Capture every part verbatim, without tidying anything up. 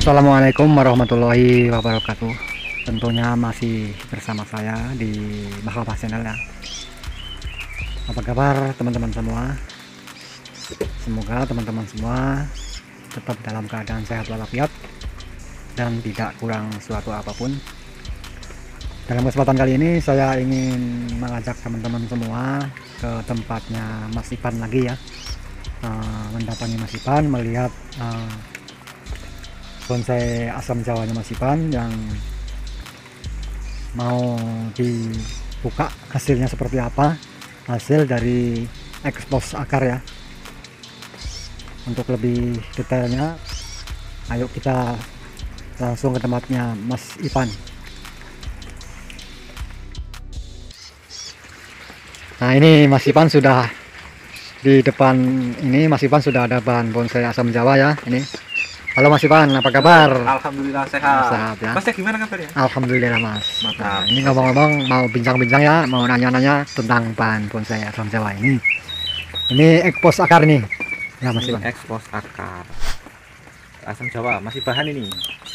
Assalamualaikum warahmatullahi wabarakatuh. Tentunya masih bersama saya di Mahkamah Channel ya. Apa kabar teman-teman semua? Semoga teman-teman semua tetap dalam keadaan sehat walafiat dan tidak kurang suatu apapun. Dalam kesempatan kali ini saya ingin mengajak teman-teman semua ke tempatnya Mas Ipan lagi ya. Uh, mendatangi Mas Ipan, melihat uh, bonsai asam jawanya Mas Ipan yang mau dibuka hasilnya seperti apa, hasil dari ekspos akar ya. Untuk lebih detailnya, ayo kita langsung ke tempatnya Mas Ipan. Nah, ini Mas Ipan sudah di depan. Ini Mas Ipan sudah ada bahan bonsai asam jawa ya. Ini, halo Mas Ipan, apa kabar? Alhamdulillah sehat. Sehat ya. Masnya gimana kabarnya? Alhamdulillah Mas. Mantap. Nah, ini ngomong-ngomong mau bincang-bincang ya, mau nanya-nanya tentang bahan bonsai asam jawa ini. Ini ekspos akar nih. Ya Mas Ipan. Ekspos akar asam jawa masih bahan ini.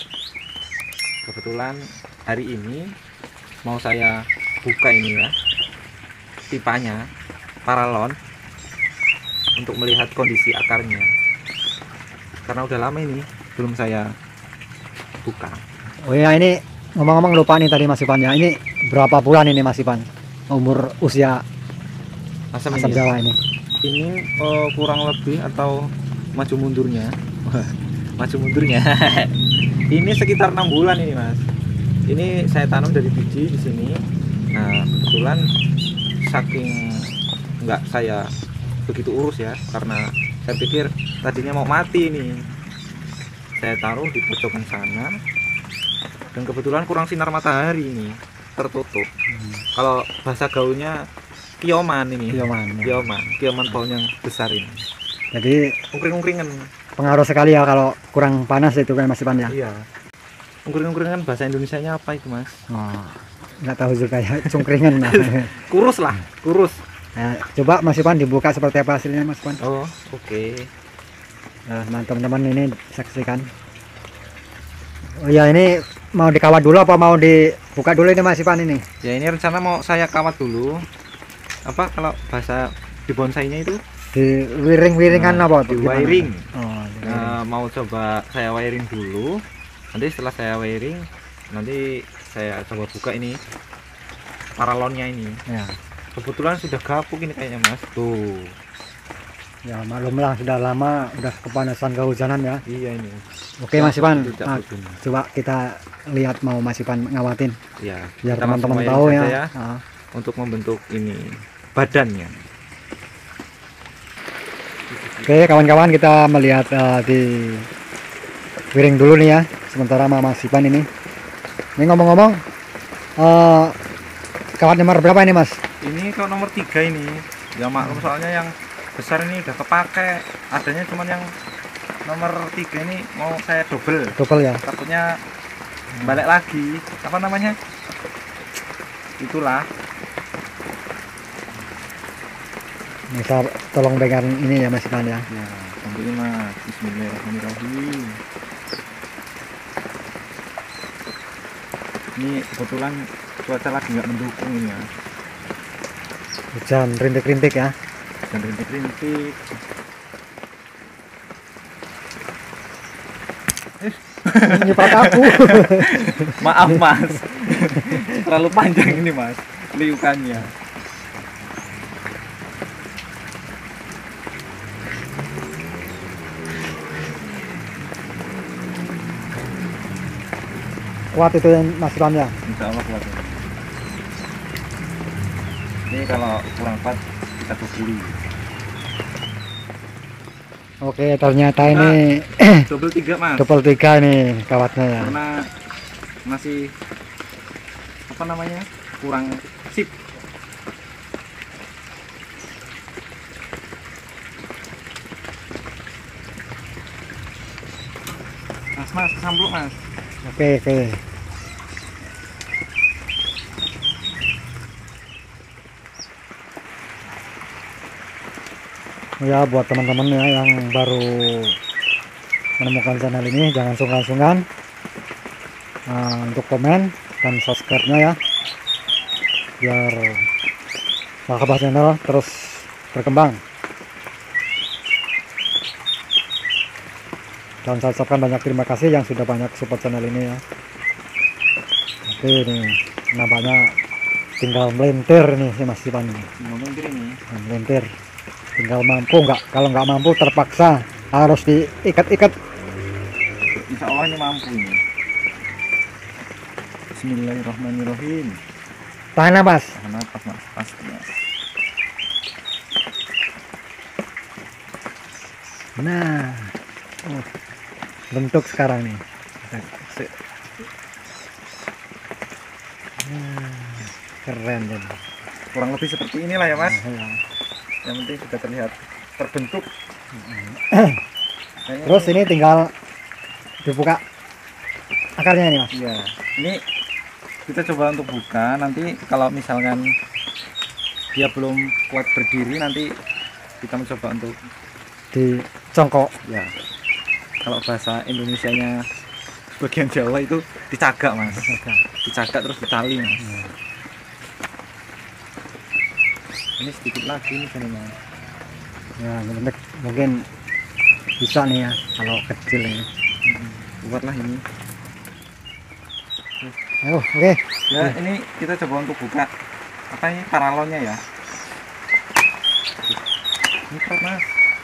Kebetulan hari ini mau saya buka ini ya, pipanya paralon untuk melihat kondisi akarnya. Karena udah lama ini belum saya buka. Oh ya, ini ngomong-ngomong lupa nih tadi Mas Ipan ya. Ini berapa bulan ini Mas Ipan umur usia Asam, asam ini, jawa ini? ini uh, kurang lebih atau maju mundurnya maju mundurnya ini sekitar enam bulan ini Mas. Ini saya tanam dari biji di sini. Nah, kebetulan saking nggak saya begitu urus ya, karena saya pikir tadinya mau mati nih, saya taruh di pojokan sana dan kebetulan kurang sinar matahari ini, tertutup. hmm. Kalau bahasa gaulnya kioman ini, Kioman, ya. kioman kioman pohon yang besar ini, Jadi ungkring-ungkringan. pengaruh sekali ya kalau kurang panas itu kan Mas Ipan ya. Iya, ungkring-ungkringan bahasa Indonesianya apa itu Mas? Oh, nggak tahu juga ya, cungkringan lah. Kurus lah, kurus. Nah, coba Mas Ipan dibuka seperti apa hasilnya Mas Ipan. Oh, oke. Okay. Nah, teman-teman ini saksikan. Oh ya, ini mau dikawat dulu apa mau dibuka dulu ini Mas Ipan ini? Ya, ini rencana mau saya kawat dulu. Apa kalau bahasa di bonsainya itu? Di wiring-wiringan Nah, apa? di Gimana? wiring. Oh, di wiring. Nah, mau coba saya wiring dulu. Nanti setelah saya wiring, nanti saya coba buka ini paralonnya ini. Ya. Kebetulan sudah gapuk ini kayaknya Mas. Tuh. Ya maklumlah, sudah lama udah kepanasan kehujanan ya. Iya ini. Oke Mas Ipan, Tidak nah, begini. coba kita lihat mau Mas Ipan ngawatin Ya, biar kita langsung teman-teman wiring tahu ya. saja ya, Ah. untuk membentuk ini badannya. Oke kawan-kawan, kita melihat uh, di wiring dulu nih ya, sementara sama Mas Ipan ini. Ini ngomong-ngomong, uh, kawat nomor berapa ini Mas? Ini kalau nomor tiga ini, ya maklum soalnya yang besar ini udah kepake, adanya cuman yang nomor tiga ini mau saya double, Double ya. takutnya balik lagi, apa namanya, itulah. Bisa tolong pegang ini ya Mas Ipan ya. Ya, sampai ini Mas. Bismillahirrahmanirrahim. Ini kebetulan cuaca lagi nggak mendukung ini ya, Hujan rintik-rintik ya. dan rintik-rintik. Nyipat aku. Maaf Mas, terlalu panjang ini Mas liukannya. Kuat itu yang Mas Ipan ya. Insya Allah kuat ini. Ini kalau kurang kuat kita kuburi. Oke, ternyata ini Double tiga Mas, double tiga nih kawatnya ya. karena masih apa namanya kurang sip. Mas Mas sampluk Mas. Oke oke. Ya buat teman-teman ya yang baru menemukan channel ini, jangan sungkan-sungkan uh, untuk komen dan subscribe-nya ya, biar Mahkabah Channel terus berkembang. Dan saya ucapkan banyak terima kasih yang sudah banyak support channel ini ya. Oke, ini nampaknya tinggal melintir nih si Mas Ipan ini. Melintir ini. Melintir. Tinggal mampu nggak? Kalau nggak mampu terpaksa harus diikat-ikat. Insya Allah ini mampu ini. Bismillahirrahmanirrahim. Tahan napas. Tahan napas mas, pasti ya. Nah, oh, bentuk sekarang nih. Nah, keren ya. Kurang lebih seperti inilah ya mas. Nah, ya. Yang penting sudah terlihat terbentuk. Terus ini tinggal dibuka akarnya nih mas. Iya. Ini kita coba untuk buka. Nanti kalau misalkan dia belum kuat berdiri, nanti kita mencoba untuk dicongkok. Ya. Kalau bahasa Indonesianya bagian Jawa itu dicagak mas. Dicagak terus ditali mas. Ya. Ini sedikit lagi nih mas. Ya, mungkin bisa nih ya kalau kecil ini. Buatlah ini. Ayo, oke. Okay. Ya, ini kita coba untuk buka apa ini paralonnya ya. Ini berat mas.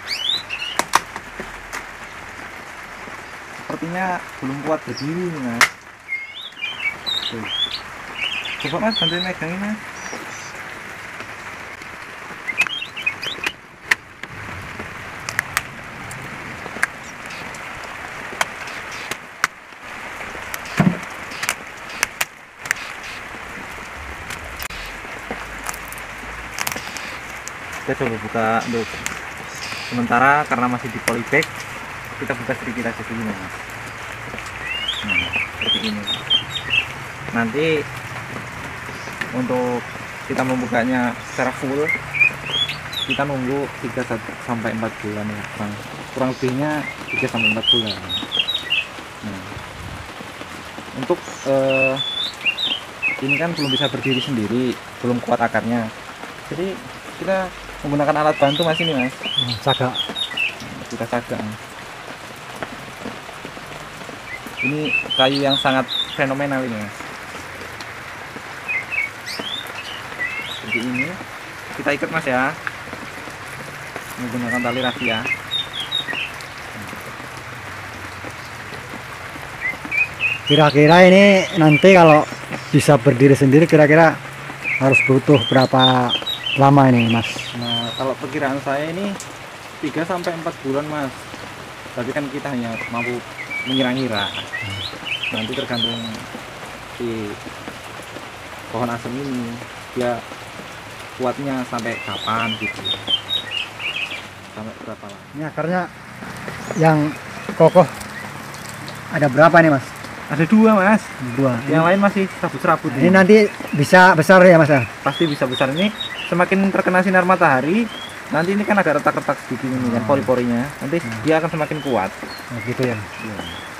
Sepertinya belum kuat berdiri nih mas. Tuh. Coba mas bantuin megangin mas. Kita coba buka untuk sementara karena masih di polybag, kita buka sedikit aja dulu mas. Nah, seperti ini. Nanti untuk kita membukanya secara full, kita nunggu tiga sampai empat bulan ya, kurang, kurang lebihnya tiga sampai empat bulan. Nah, untuk eh, ini kan belum bisa berdiri sendiri, belum kuat akarnya, jadi kita menggunakan alat bantu mas ini mas. Sagak. Kita sagak. Ini kayu yang sangat fenomenal ini mas. Seperti ini. Kita ikat mas ya. Menggunakan tali rafia. Kira-kira ini nanti kalau bisa berdiri sendiri kira-kira harus butuh berapa lama ini mas? Nah kalau perkiraan saya ini tiga sampai empat bulan mas. Tapi kan kita hanya mampu mengira-ngira. Nanti tergantung si pohon asem ini dia kuatnya sampai kapan gitu. Sampai berapa lama. Ini akarnya yang kokoh ada berapa nih mas? Ada dua mas. Dua. Yang lain masih serabut-serabut. Ini nanti bisa besar ya mas ya? Pasti bisa besar. Ini semakin terkena sinar matahari, nanti ini kan ada retak-retak sedikit ini kan, pori-porinya. Nanti hmm. dia akan semakin kuat. Oh, gitu ya. Ya.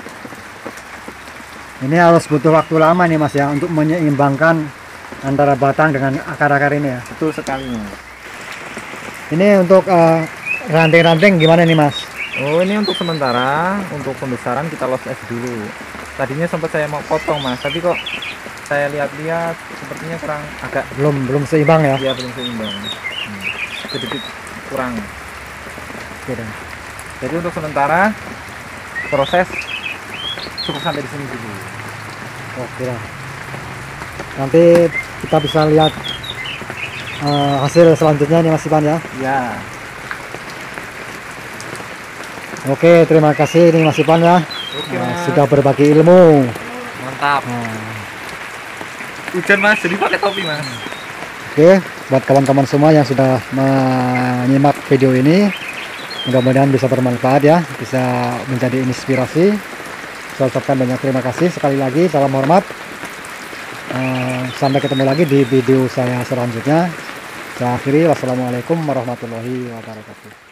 Ini harus butuh waktu lama nih mas ya untuk menyeimbangkan antara batang dengan akar-akar ini ya. Betul sekali mas. Ini untuk uh, ranting-ranting gimana nih mas? Oh ini untuk sementara, untuk pembesaran kita los es dulu. Tadinya sempat saya mau potong mas, tapi kok saya lihat-lihat sepertinya kurang agak belum belum seimbang ya? Iya belum seimbang. Hmm. Sedikit kurang. Oke, dan. Jadi untuk sementara proses cukup sampai di sini dulu. Oke lah. Nanti kita bisa lihat uh, hasil selanjutnya nih mas Ipan ya. Ya. Oke, terima kasih nih mas Ipan ya. Oke, uh, mas. sudah berbagi ilmu. Mantap. Nah. Hujan mas, jadi pakai topi mas. Oke, buat kawan-kawan semua yang sudah menyimak video ini, mudah-mudahan bisa bermanfaat ya, bisa menjadi inspirasi. Saya ucapkan banyak terima kasih sekali lagi, salam hormat. Uh, sampai ketemu lagi di video saya selanjutnya. Saya akhiri, wassalamualaikum warahmatullahi wabarakatuh.